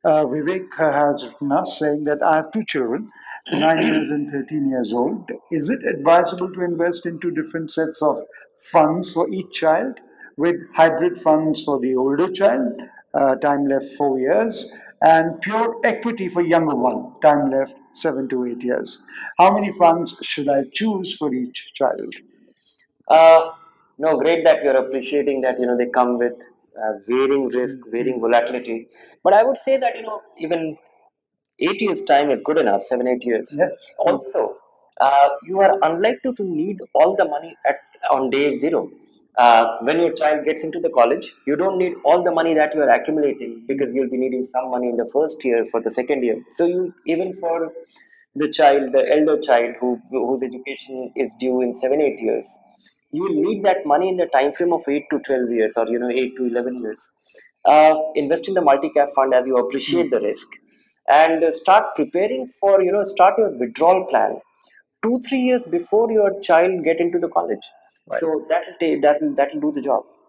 Vivek has written us saying that I have two children, 9 years and 13 years old. Is it advisable to invest into different sets of funds for each child, with hybrid funds for the older child, time left 4 years, and pure equity for younger one, time left 7 to 8 years? How many funds should I choose for each child? Uh, no, great that you're appreciating that, they come with varying risk, varying volatility. But I would say that, even 8 years' time is good enough, 7, 8 years. Yes. Also, you are unlikely to need all the money on day zero. When your child gets into the college, you don't need all the money that you are accumulating because you'll be needing some money in the first year for the second year. So you even for the elder child whose education is due in 7, 8 years, you will need that money in the time frame of 8 to 12 years, or 8 to 11 years. Invest in the multi-cap fund as you appreciate the risk, and start preparing for start your withdrawal plan 2 3 years before your child get into the college. Right. So that'll do the job.